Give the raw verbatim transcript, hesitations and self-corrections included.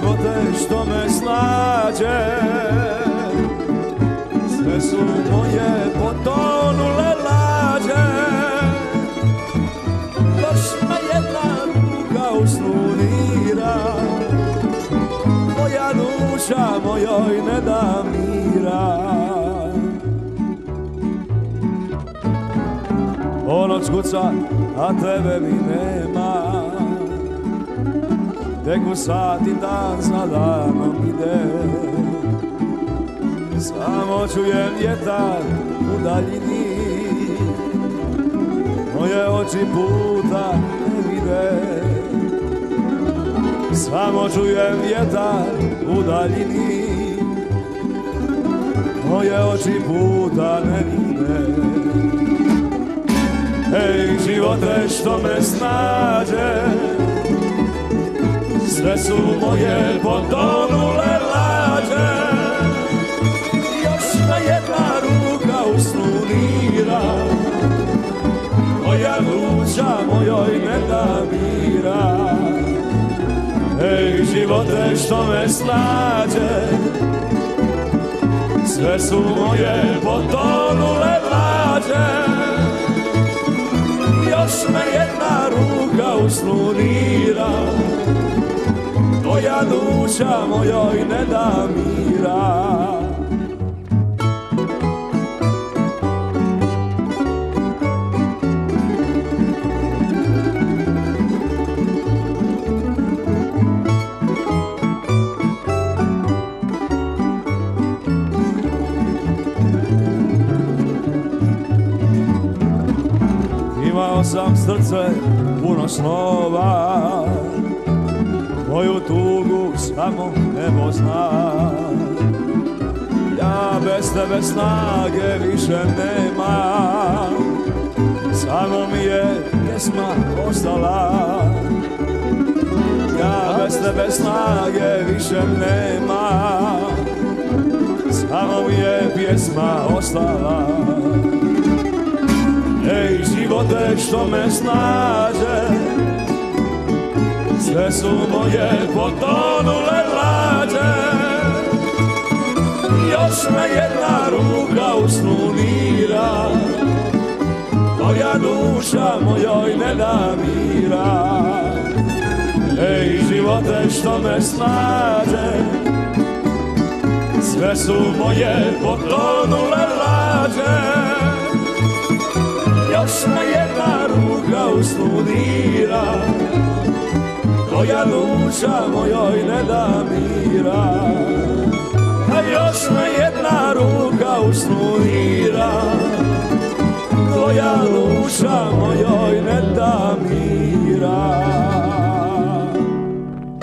živote što me snađe, sve su moje potonule lađe. Još me jedna ruka u snu dira, moja duša mojoj ne da mira. Ponoć kuca, a tebe mi nema, tek u sati dan za danom ide. Samo čujem vjetar u daljini, moje oči puta ne vide. Samo čujem vjetar u daljini, moje oči puta ne vide. Ej, živote što me snađe, sve su moje potonule lađe. Još me jedna ruka u snu dira, moja duša mojoj ne da mira. Ej, živote što me snađe, sve su moje potonule lađe. Još me jedna ruka u snu dira, tvoja duša mojoj ne da mira. Imao sam srce puno snova, moju tugu samo nebo zna. Ja bez tebe snage više nemam, samo mi je pjesma ostala. Ja bez tebe snage više nemam, samo mi je pjesma ostala. Ej, živote što me snađe, sve su moje potonule lađe. Još me jedna ruka u snu dira, tvoja duša mojoj ne da mira. Ej, živote što me snađe, sve su moje potonule lađe. Još me jedna ruka u snu dira, tvoja duša mojoj ne da mira. A još me jedna ruka u snu dira, tvoja duša mojoj